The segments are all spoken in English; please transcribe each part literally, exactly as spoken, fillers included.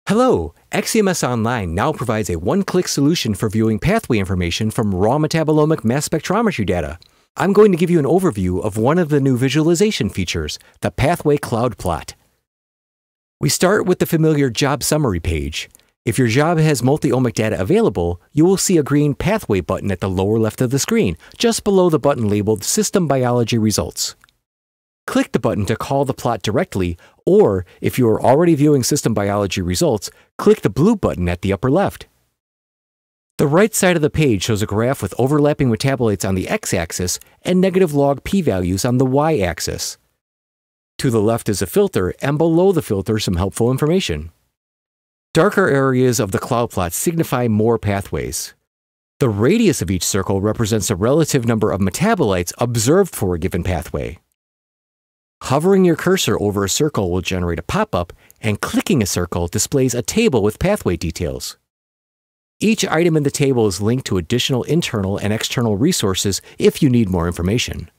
Hello! X C M S Online now provides a one-click solution for viewing pathway information from raw metabolomic mass spectrometry data. I'm going to give you an overview of one of the new visualization features, the Pathway Cloud Plot. We start with the familiar Job Summary page. If your job has multi-omic data available, you will see a green Pathway button at the lower left of the screen, just below the button labeled System Biology Results. Click the button to call the plot directly, or if you are already viewing system biology results, click the blue button at the upper left. The right side of the page shows a graph with overlapping metabolites on the x-axis and negative log p-values on the y-axis. To the left is a filter, and below the filter some helpful information. Darker areas of the cloud plot signify more pathways. The radius of each circle represents the relative number of metabolites observed for a given pathway. Hovering your cursor over a circle will generate a pop-up, and clicking a circle displays a table with pathway details. Each item in the table is linked to additional internal and external resources if you need more information.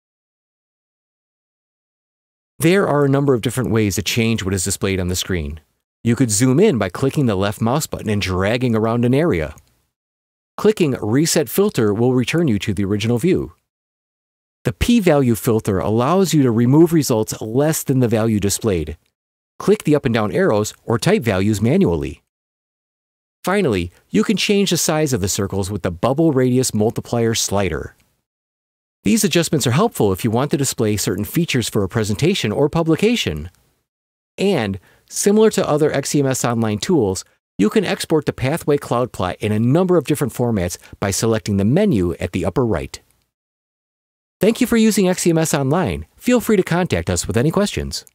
There are a number of different ways to change what is displayed on the screen. You could zoom in by clicking the left mouse button and dragging around an area. Clicking Reset Filter will return you to the original view. The p-value filter allows you to remove results less than the value displayed. Click the up and down arrows or type values manually. Finally, you can change the size of the circles with the Bubble Radius Multiplier slider. These adjustments are helpful if you want to display certain features for a presentation or publication. And, similar to other X C M S Online tools, you can export the Pathway Cloud Plot in a number of different formats by selecting the menu at the upper right. Thank you for using X C M S Online. Feel free to contact us with any questions.